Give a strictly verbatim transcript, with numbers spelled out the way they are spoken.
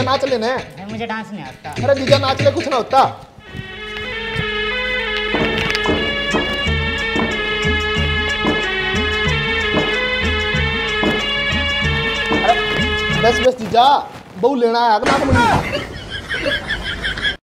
नाच लेने। मुझे डांस नहीं आता। अरे जीजा नाच ले, कुछ ना होता। अरे बस बस जीजा, बहु लेना है नाक मुड़ी।